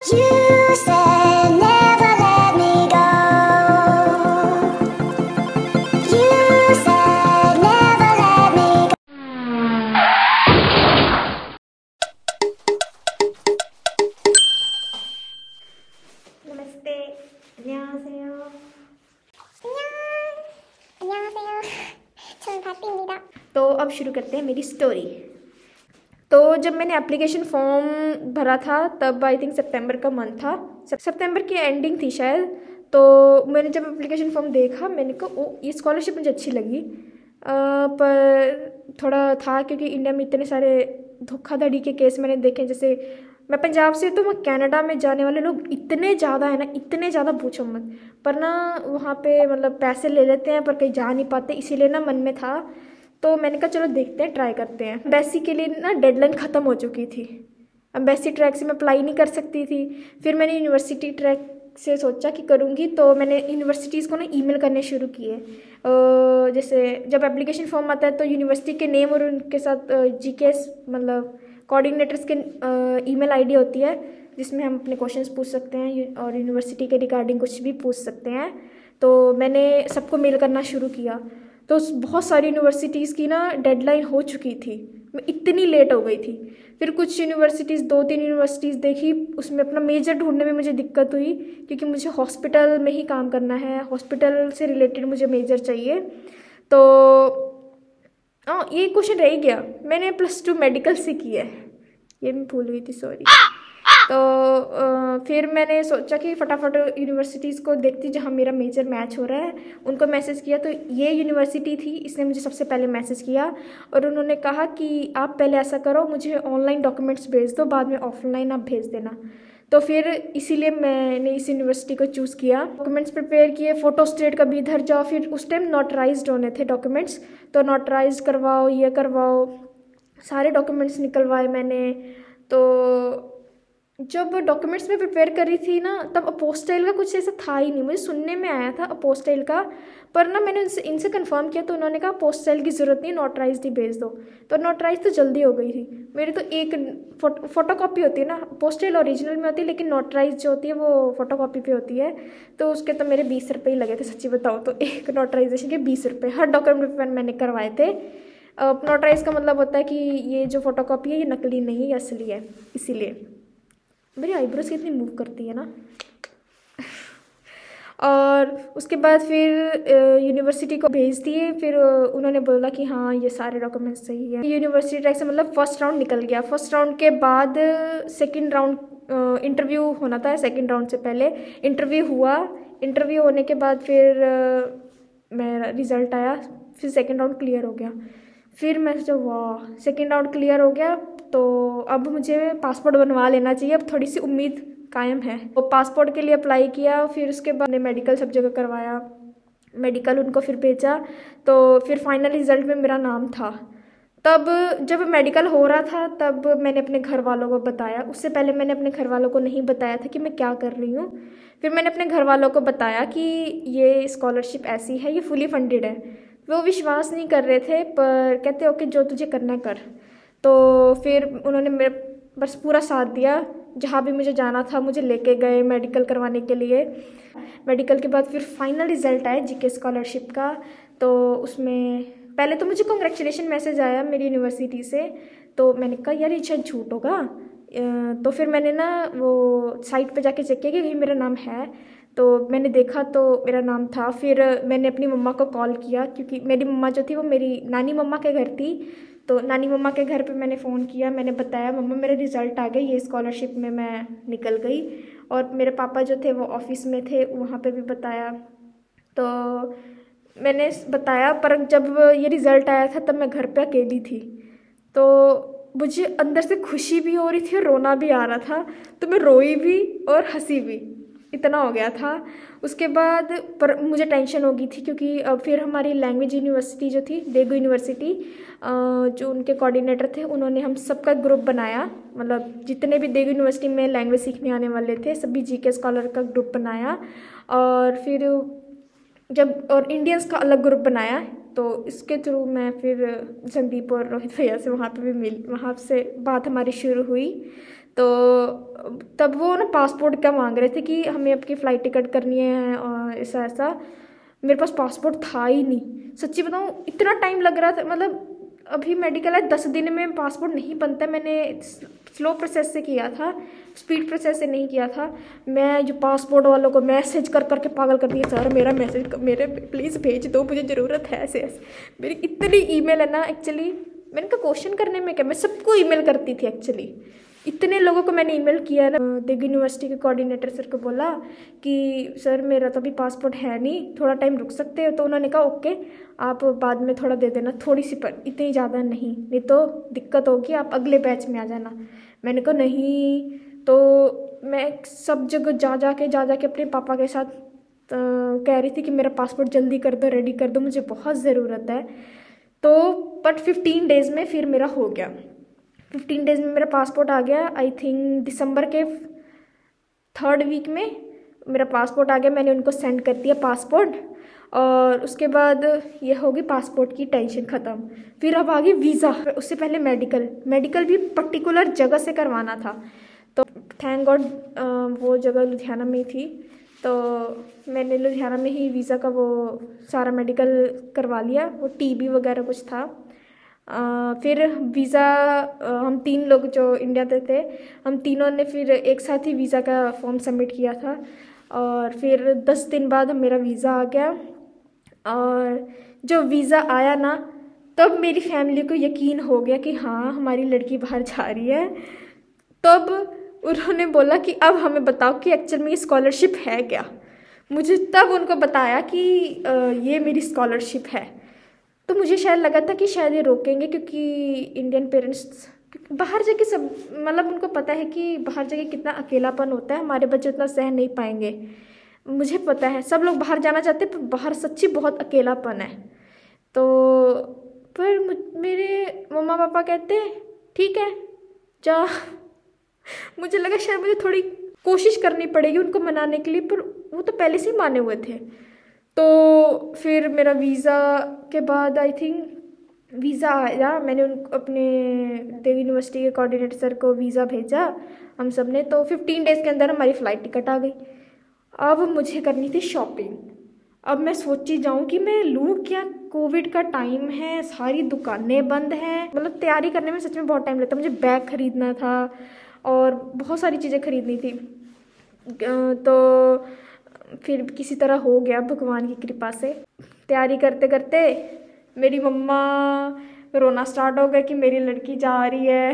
You said never let me go. You said never let me go. नमस्ते, 안녕하세요. 안녕하세요. 저는 박빈입니다. तो अब शुरू करते हैं मेरी स्टोरी। तो जब मैंने एप्लीकेशन फॉर्म भरा था तब आई थिंक सितंबर का मंथ था, सितंबर की एंडिंग थी शायद। तो मैंने जब एप्लीकेशन फॉर्म देखा मैंने कहा ओ ये स्कॉलरशिप मुझे अच्छी लगी, पर थोड़ा था क्योंकि इंडिया में इतने सारे धोखाधड़ी के केस मैंने देखे। जैसे मैं पंजाब से, तो वहाँ कनाडा में जाने वाले लोग इतने ज़्यादा है ना, इतने ज़्यादा पूछो मत। पर ना वहाँ पे मतलब पैसे ले लेते हैं पर कहीं जा नहीं पाते, इसीलिए ना मन में था। तो मैंने कहा चलो देखते हैं, ट्राई करते हैं। एम्बेसी के लिए ना डेडलाइन ख़त्म हो चुकी थी, एम्बेसी ट्रैक से मैं अप्लाई नहीं कर सकती थी। फिर मैंने यूनिवर्सिटी ट्रैक से सोचा कि करूँगी, तो मैंने यूनिवर्सिटीज़ को ना ईमेल करने शुरू किए। जैसे जब एप्लीकेशन फॉर्म आता है तो यूनिवर्सिटी के नेम और उनके साथ जीकेएस मतलब कोऑर्डिनेटर्स के ईमेल आईडी होती है, जिसमें हम अपने क्वेश्चंस पूछ सकते हैं और यूनिवर्सिटी के रिगार्डिंग कुछ भी पूछ सकते हैं। तो मैंने सबको मेल करना शुरू किया। तो बहुत सारी यूनिवर्सिटीज़ की ना डेडलाइन हो चुकी थी, मैं इतनी लेट हो गई थी। फिर कुछ यूनिवर्सिटीज़, 2-3 यूनिवर्सिटीज़ देखी, उसमें अपना मेजर ढूंढने में मुझे दिक्कत हुई क्योंकि मुझे हॉस्पिटल में ही काम करना है, हॉस्पिटल से रिलेटेड मुझे मेजर चाहिए। तो ये क्वेश्चन रह गया, मैंने +2 मेडिकल से किया है, ये मैं भूल गई थी, सॉरी। तो फिर मैंने सोचा कि फटाफट यूनिवर्सिटीज़ को देखती जहाँ मेरा मेजर मैच हो रहा है, उनको मैसेज किया। तो ये यूनिवर्सिटी थी, इसने मुझे सबसे पहले मैसेज किया और उन्होंने कहा कि आप पहले ऐसा करो, मुझे ऑनलाइन डॉक्यूमेंट्स भेज दो, बाद में ऑफलाइन आप भेज देना। तो फिर इसीलिए मैंने इस यूनिवर्सिटी को चूज़ किया। डॉक्यूमेंट्स प्रिपेयर किए, फ़ोटो स्टेट कभी इधर जाओ, फिर उस टाइम नोटराइज्ड होने थे डॉक्यूमेंट्स, तो नोटराइज करवाओ, ये करवाओ, सारे डॉक्यूमेंट्स निकलवाए मैंने। तो जब डॉक्यूमेंट्स में प्रिपेयर करी थी ना, तब अपोस्टाइल का कुछ ऐसा था ही नहीं, मुझे सुनने में आया था अपोस्टाइल का, पर ना मैंने इनसे कंफर्म किया तो उन्होंने कहा अपोस्टाइल की ज़रूरत नहीं, नोटराइज ही भेज दो। तो नोटराइज तो जल्दी हो गई थी मेरी। तो एक फ़ोटोकॉपी होती है ना, अपोस्टाइल ओरिजिनल में होती है, लेकिन नोटराइज जो होती है वो फ़ोटोकॉपी पे होती है। तो उसके तो मेरे 20 रुपये ही लगे थे, सच्ची बताओ तो एक नोटराइजेशन के 20 रुपये। हर डॉक्यूमेंट पर मैंने करवाए थे। नोटराइज का मतलब होता है कि ये जो फ़ोटोकॉपी है ये नकली नहीं है, ये असली है। इसीलिए मेरी आईब्रोज कितनी मूव करती है ना। और उसके बाद फिर यूनिवर्सिटी को भेज दिए। फिर उन्होंने बोला कि हाँ ये सारे डॉक्यूमेंट्स सही है। यूनिवर्सिटी ट्रैक से मतलब फर्स्ट राउंड निकल गया। फर्स्ट राउंड के बाद सेकंड राउंड इंटरव्यू होना था, सेकंड राउंड से पहले इंटरव्यू हुआ। इंटरव्यू होने के बाद फिर मेरा रिज़ल्ट आया, फिर सेकंड राउंड क्लियर हो गया। फिर मैं सोचा वाह सेकंड राउंड क्लियर हो गया, तो अब मुझे पासपोर्ट बनवा लेना चाहिए, अब थोड़ी सी उम्मीद कायम है। तो पासपोर्ट के लिए अप्लाई किया। फिर उसके बाद मैंने मेडिकल सब जगह करवाया, मेडिकल उनको फिर भेजा। तो फिर फाइनल रिज़ल्ट में मेरा नाम था। तब जब मेडिकल हो रहा था तब मैंने अपने घर वालों को बताया। उससे पहले मैंने अपने घर वालों को नहीं बताया था कि मैं क्या कर रही हूँ। फिर मैंने अपने घर वालों को बताया कि ये स्कॉलरशिप ऐसी है, ये फुली फंडेड है। वो विश्वास नहीं कर रहे थे, पर कहते ओके जो तुझे करना कर। तो फिर उन्होंने मेरे बस पूरा साथ दिया, जहाँ भी मुझे जाना था मुझे लेके गए मेडिकल करवाने के लिए। मेडिकल के बाद फिर फाइनल रिज़ल्ट आया जीके स्कॉलरशिप का। तो उसमें पहले तो मुझे कॉन्ग्रेचुलेशन मैसेज आया मेरी यूनिवर्सिटी से। तो मैंने कहा यार ये शायद झूठ होगा। तो फिर मैंने ना वो साइट पे जाके चेक किया कि कहीं मेरा नाम है। तो मैंने देखा तो मेरा नाम था। फिर मैंने अपनी मम्मा को कॉल किया, क्योंकि मेरी मम्मा जो थी वो मेरी नानी मम्मा के घर थी। तो नानी मम्मा के घर पे मैंने फ़ोन किया, मैंने बताया मम्मा मेरे रिज़ल्ट आ गए, ये स्कॉलरशिप में मैं निकल गई। और मेरे पापा जो थे वो ऑफिस में थे, वहाँ पे भी बताया। तो मैंने बताया, पर जब ये रिज़ल्ट आया था तब मैं घर पे अकेली थी। तो मुझे अंदर से खुशी भी हो रही थी और रोना भी आ रहा था। तो मैं रोई भी और हंसी भी, इतना हो गया था। उसके बाद पर मुझे टेंशन हो गई थी, क्योंकि अब फिर हमारी लैंग्वेज यूनिवर्सिटी जो थी, देगू यूनिवर्सिटी, जो उनके कोऑर्डिनेटर थे, उन्होंने हम सबका ग्रुप बनाया। मतलब जितने भी देगू यूनिवर्सिटी में लैंग्वेज सीखने आने वाले थे सभी जीके स्कॉलर का ग्रुप बनाया। और फिर जब और इंडियंस का अलग ग्रुप बनाया। तो इसके थ्रू मैं फिर संदीप और रोहित भैया से वहाँ पे भी वहाँ से बात हमारी शुरू हुई। तो तब वो ना पासपोर्ट का मांग रहे थे कि हमें आपकी फ़्लाइट टिकट करनी है और ऐसा ऐसा। मेरे पास पासपोर्ट था ही नहीं, सच्ची बताऊँ इतना टाइम लग रहा था। मतलब अभी मेडिकल है, 10 दिन में पासपोर्ट नहीं बनता। मैंने स्लो प्रोसेस से किया था, स्पीड प्रोसेस से नहीं किया था। मैं जो पासपोर्ट वालों को मैसेज कर करके पागल कर दिया, सर मेरा मैसेज मेरे प्लीज़ भेज दो, मुझे ज़रूरत है ऐसे ऐसे। मेरी इतनी ईमेल है ना एक्चुअली, मैंने कहा क्वेश्चन करने में क्या, मैं सबको ईमेल करती थी एक्चुअली। इतने लोगों को मैंने ईमेल किया ना। दिल्ली यूनिवर्सिटी के कोऑर्डिनेटर सर को बोला कि सर मेरा तो अभी पासपोर्ट है नहीं, थोड़ा टाइम रुक सकते हो। तो उन्होंने कहा ओके, आप बाद में थोड़ा दे देना, थोड़ी सी, पर इतनी ज़्यादा नहीं तो दिक्कत होगी, आप अगले बैच में आ जाना। मैंने कहा नहीं। तो मैं सब जगह जा के अपने पापा के साथ कह रही थी कि मेरा पासपोर्ट जल्दी कर दो, रेडी कर दो, मुझे बहुत ज़रूरत है। तो बट 15 डेज़ में फिर मेरा हो गया। 15 डेज़ में मेरा पासपोर्ट आ गया। आई थिंक दिसंबर के 3rd वीक में मेरा पासपोर्ट आ गया। मैंने उनको सेंड कर दिया पासपोर्ट, और उसके बाद ये होगी पासपोर्ट की टेंशन ख़त्म। फिर अब आ गई वीज़ा। उससे पहले मेडिकल भी पर्टिकुलर जगह से करवाना था। तो थैंक गॉड वो जगह लुधियाना में ही थी, तो मैंने लुधियाना में ही वीज़ा का वो सारा मेडिकल करवा लिया। वो टीबी वगैरह कुछ था। फिर वीज़ा हम 3 लोग जो इंडिया से थे, हम तीनों ने फिर एक साथ ही वीज़ा का फॉर्म सबमिट किया था। और फिर 10 दिन बाद मेरा वीज़ा आ गया। और जब वीज़ा आया ना, तब मेरी फैमिली को यकीन हो गया कि हाँ हमारी लड़की बाहर जा रही है। तब उन्होंने बोला कि अब हमें बताओ कि एक्चुअल में ये स्कॉलरशिप है क्या। मुझे तब उनको बताया कि ये मेरी स्कॉलरशिप है। तो मुझे शायद लगा था कि शायद ये रोकेंगे, क्योंकि इंडियन पेरेंट्स बाहर जाके सब, मतलब उनको पता है कि बाहर जाके कितना अकेलापन होता है, हमारे बच्चे उतना सहन नहीं पाएंगे। मुझे पता है सब लोग बाहर जाना चाहते हैं, पर बाहर सच्ची बहुत अकेलापन है। तो पर मेरे मम्मा पापा कहते ठीक है जा। मुझे लगा शायद मुझे थोड़ी कोशिश करनी पड़ेगी उनको मनाने के लिए, पर वो तो पहले से ही माने हुए थे। तो फिर मेरा वीज़ा के बाद आई थिंक वीज़ा आया। मैंने अपने दिल्ली यूनिवर्सिटी के कोऑर्डिनेटर सर को वीज़ा भेजा हम सब ने। तो 15 डेज़ के अंदर हमारी फ़्लाइट टिकट आ गई। अब मुझे करनी थी शॉपिंग। अब मैं सोची जाऊँ कि मैं लूँ क्या, कोविड का टाइम है, सारी दुकानें बंद हैं। मतलब तैयारी करने में सच में बहुत टाइम लगता है। मुझे बैग ख़रीदना था और बहुत सारी चीज़ें ख़रीदनी थी। तो फिर किसी तरह हो गया भगवान की कृपा से। तैयारी करते करते मेरी मम्मा रोना स्टार्ट हो गया कि मेरी लड़की जा रही है।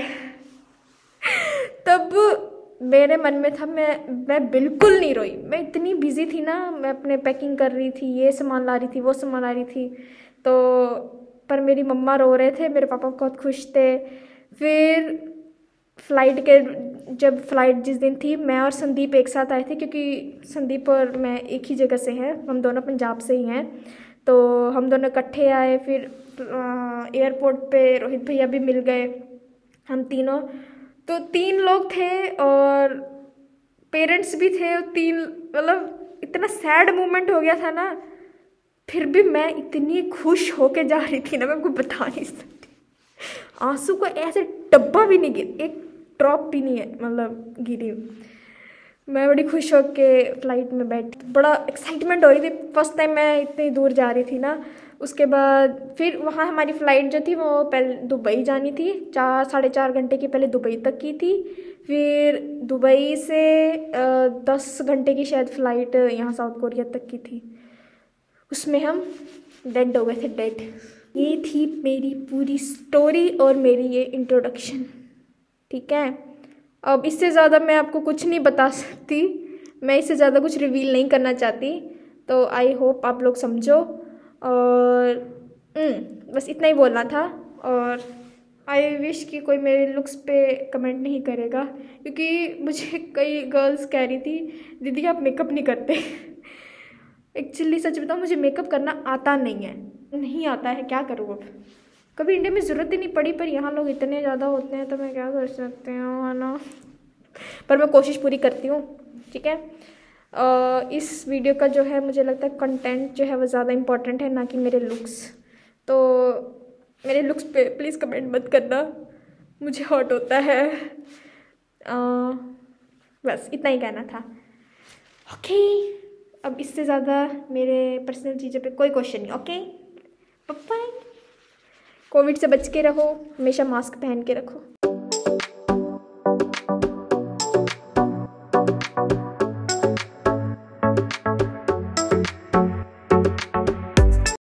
तब मेरे मन में था, मैं बिल्कुल नहीं रोई। मैं इतनी बिजी थी ना, मैं अपने पैकिंग कर रही थी, ये सामान ला रही थी, वो सामान ला रही थी। तो पर मेरी मम्मा रो रहे थे, मेरे पापा बहुत खुश थे। फिर जब फ़्लाइट जिस दिन थी, मैं और संदीप एक साथ आए थे, क्योंकि संदीप और मैं एक ही जगह से हैं, हम दोनों पंजाब से ही हैं। तो हम दोनों इकट्ठे आए। फिर एयरपोर्ट पे रोहित भैया भी मिल गए, हम तीनों। तो 3 लोग थे और पेरेंट्स भी थे। 3 मतलब इतना सैड मोमेंट हो गया था ना। फिर भी मैं इतनी खुश होके जा रही थी ना, मैं आपको बता नहीं सकती। आंसू को ऐसे डब्बा भी नहीं गिर, एक ड्रॉप भी नहीं है मतलब गिरी। मैं बड़ी खुश होके फ़्लाइट में बैठी, बड़ा एक्साइटमेंट हो रही थी। फर्स्ट टाइम मैं इतनी दूर जा रही थी ना। उसके बाद फिर वहाँ हमारी फ़्लाइट जो थी वो पहले दुबई जानी थी, 4 साढ़े 4 घंटे की पहले दुबई तक की थी। फिर दुबई से 10 घंटे की शायद फ़्लाइट यहाँ साउथ कोरिया तक की थी। उसमें हम डेड हो गए थे, डेड। ये थी मेरी पूरी स्टोरी और मेरी ये इंट्रोडक्शन, ठीक है। अब इससे ज़्यादा मैं आपको कुछ नहीं बता सकती, मैं इससे ज़्यादा कुछ रिवील नहीं करना चाहती। तो आई होप आप लोग समझो। और बस इतना ही बोलना था। और आई विश कि कोई मेरे लुक्स पे कमेंट नहीं करेगा, क्योंकि मुझे कई गर्ल्स कह रही थी दीदी आप मेकअप नहीं करते। एक्चुअली सच बताऊँ, मुझे मेकअप करना आता नहीं आता है, क्या करूँ अब। कभी इंडिया में ज़रूरत ही नहीं पड़ी, पर यहाँ लोग इतने ज़्यादा होते हैं तो मैं क्या कर सकती हूँ, है ना। पर मैं कोशिश पूरी करती हूँ, ठीक है। इस वीडियो का जो है मुझे लगता है कंटेंट जो है वो ज़्यादा इम्पोर्टेंट है, ना कि मेरे लुक्स। तो मेरे लुक्स पे प्लीज़ कमेंट मत करना, मुझे हर्ट होता है। बस इतना ही कहना था। ओके, अब इससे ज़्यादा मेरे पर्सनल चीज़ों पे कोई क्वेश्चन नहीं। Okay, bye. कोविड से बच के रहो, हमेशा मास्क पहन के रखो।